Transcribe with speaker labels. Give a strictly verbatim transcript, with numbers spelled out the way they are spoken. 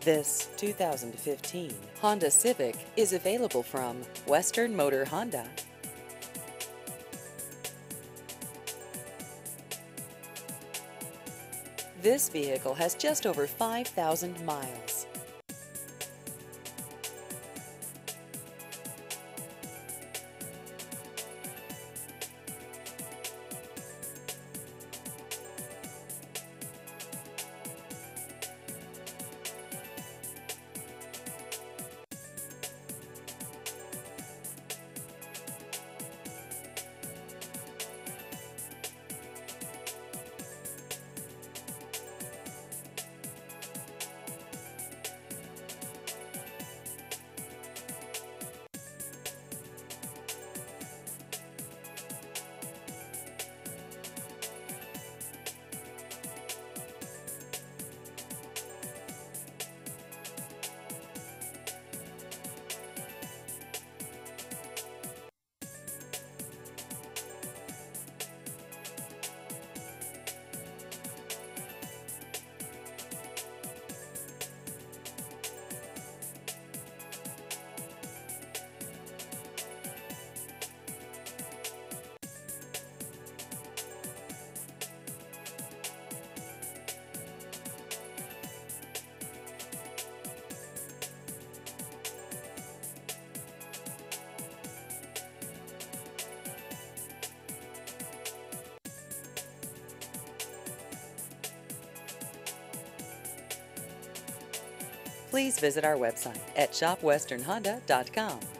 Speaker 1: This two thousand fifteen Honda Civic is available from Western Motor Honda. This vehicle has just over five thousand miles. Please visit our website at shop western honda dot com.